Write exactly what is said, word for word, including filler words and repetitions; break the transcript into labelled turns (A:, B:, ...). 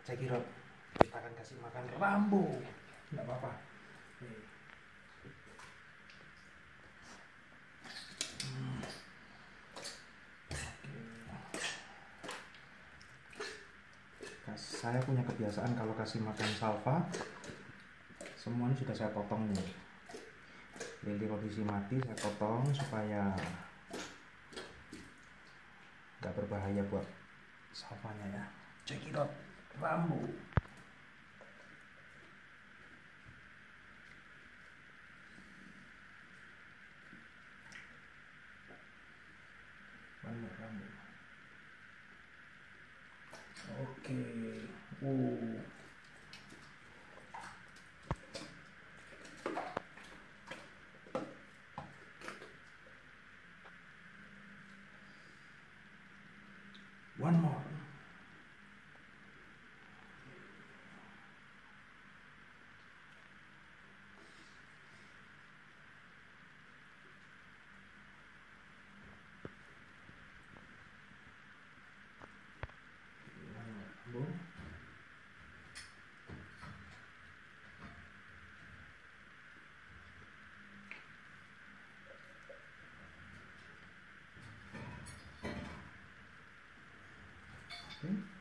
A: Cekirot, kita akan kasih makan Rambo. Nggak apa-apa. Nih. Hmm. Oke. Saya punya kebiasaan kalau kasih makan salva, semuanya sudah saya potong nih. Lili kondisi mati saya potong supaya nggak berbahaya buat salvanya ya. Cekirot, Rambo. Rambo. Oke. Uh. One more. Rambo. Okay.